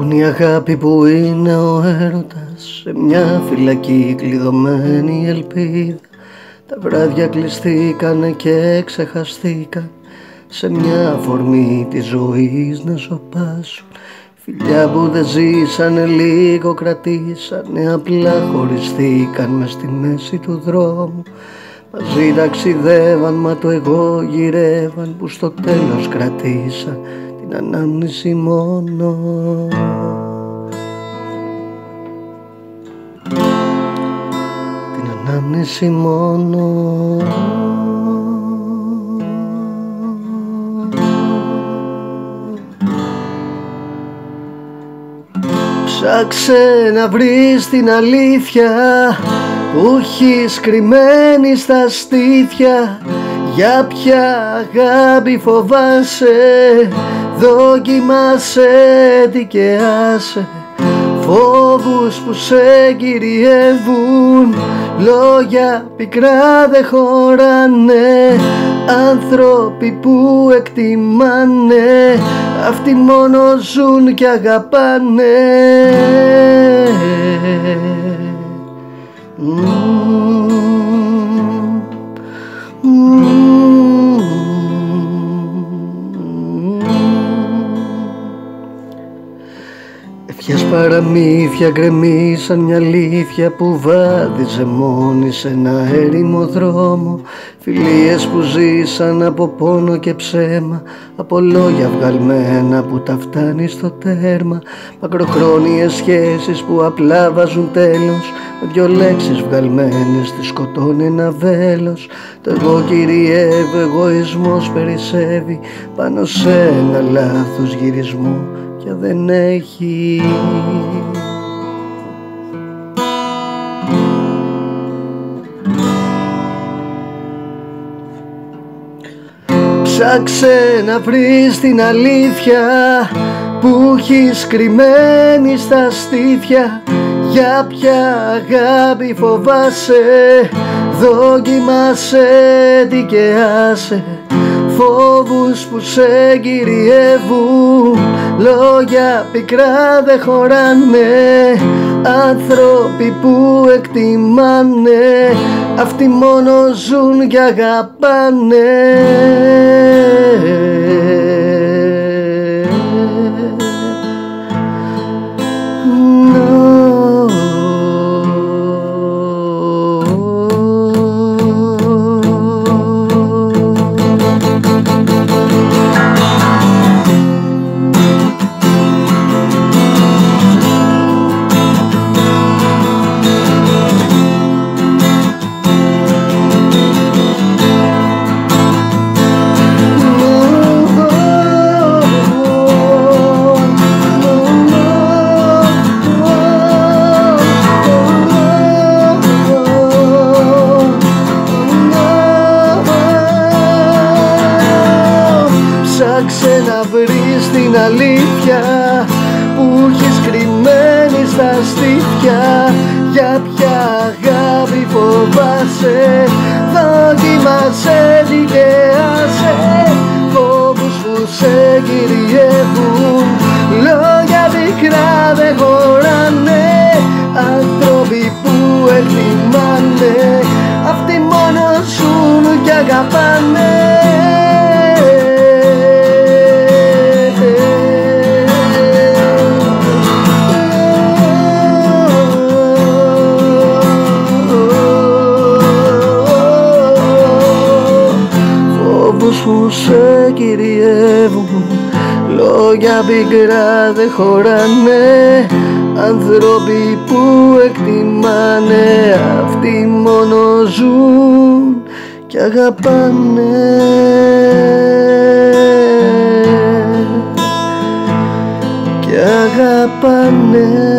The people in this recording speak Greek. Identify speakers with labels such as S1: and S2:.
S1: είναι η αγάπη που είναι ο έρωτας, σε μια φυλακή κλειδωμένη ελπίδα. Τα βράδια κλειστήκανε και ξεχαστήκαν, σε μια αφορμή της ζωής να σωπάσουν. Φιλιά που δεν ζήσανε, λίγο κρατήσανε, απλά χωριστήκαν μες στη μέση του δρόμου. Μαζί ταξιδεύαν, μα το εγώ γυρεύαν, που στο τέλος κρατήσαν την ανάμνηση μόνο. Την ανάμνηση μόνο. Ψάξε να βρεις την αλήθεια που έχεις κρυμμένη στα στήθια. Για ποια αγάπη φοβάσαι, δοκιμάσαι, δικαιάσαι. Φόβους που σε κυριεύουν, λόγια πικρά δεν χωράνε. Άνθρωποι που εκτιμάνε, αυτοί μόνο ζουν και αγαπάνε. Ευχές παραμύθια γκρεμίσαν μια αλήθεια που βάδιζε μόνη σε ένα έρημο δρόμο. Φιλίες που ζήσαν από πόνο και ψέμα, από λόγια βγαλμένα που τα φτάνει στο τέρμα. Μακροχρόνιες σχέσεις που απλά βάζουν τέλος, με δυο λέξεις βγαλμένες τη σκοτώνει ένα βέλος. Το εγώ κυριεύει, εγωισμός περισσεύει πάνω σε ένα λάθος γυρισμό και δεν έχει. Ψάξε να βρεις την αλήθεια που έχεις κρυμμένη στα στήθια. Για ποια αγάπη φοβάσαι, δοκιμάσαι, δικαιάσαι. Φόβους που σε κυριεύουν, λόγια πικρά δεν χωράνε. Άνθρωποι που εκτιμάνε, αυτοί μόνο ζουν και αγαπάνε. Ψάξε να βρεις την αλήθεια που έχεις κρυμμένη στα στήθια. Για ποια αγάπη φοβάσαι, δοκιμάσαι, δικαιάσαι. Φόβους που σε κυριεύουν, λόγια πικρά δεν χωράνε. Άνθρωποι που εκτιμάνε, αυτοί μόνο ζουν και αγαπάνε. Που σε κυριεύουν, λόγια πικρά δεν χωράνε. Άνθρωποι που εκτιμάνε, αυτοί μόνο ζουν και αγαπάνε. Και αγαπάνε.